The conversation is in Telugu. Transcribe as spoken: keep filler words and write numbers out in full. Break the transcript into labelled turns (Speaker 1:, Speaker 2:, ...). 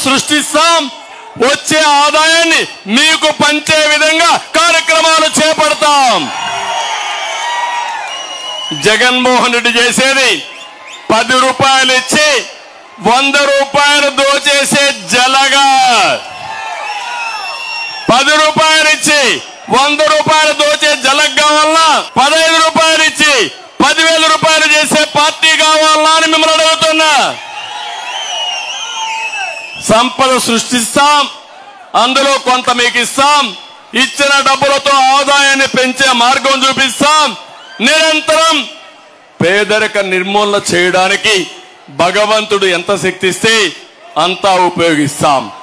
Speaker 1: సృష్టిస్తాం. వచ్చే ఆదాయాన్ని మీకు పంచే విధంగా కార్యక్రమాలు చేపడతాం. జగన్మోహన్ రెడ్డి చేసేది పది రూపాయలు ఇచ్చి వంద రూపాయలు దోచేసే జలగా. పది రూపాయలు ఇచ్చి వంద రూపాయలు దోచే జలగ్ కావాలన్నా, పదహైదు రూపాయలు ఇచ్చి పదివేల రూపాయలు చేసే పార్టీ కావాలన్నా అని మిమ్మల్ని అడుగుతున్నా. సంపద సృష్టిస్తాం, అందులో కొంత మీకు ఇస్తాం. ఇచ్చిన డబ్బులతో ఆదాయాన్ని పెంచే మార్గం చూపిస్తాం. నిరంతరం పేదరిక నిర్మూలన చేయడానికి భగవంతుడు ఎంత శక్తి ఇస్తే అంతా ఉపయోగిస్తాం.